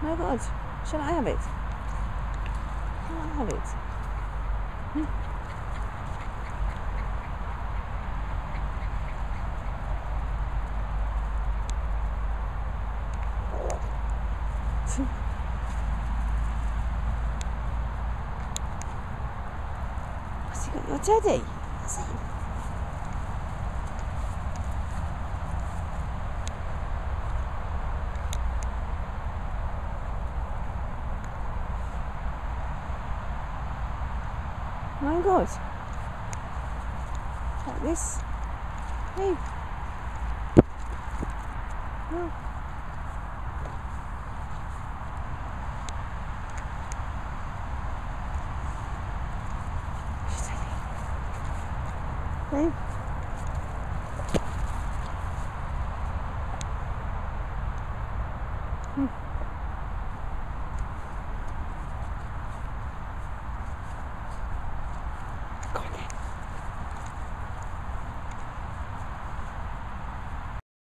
My God, shall I have it? Shall I have it? Has he got your teddy? Has he? My God. Like this. Hey. Oh. Hey. Hmm.